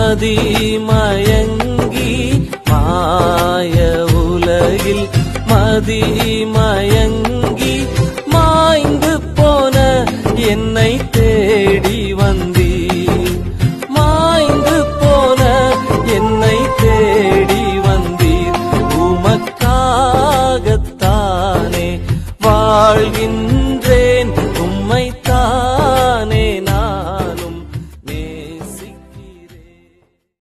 மதிமயங்கி மாய உலகில் மதிமயங்கி மாய்ந்து போன என்னை தேடி வந்தீர். மாய்ந்து போன என்னை தேடி வந்தீர். உமக்காகத்தானே வாழ்கின்றேன்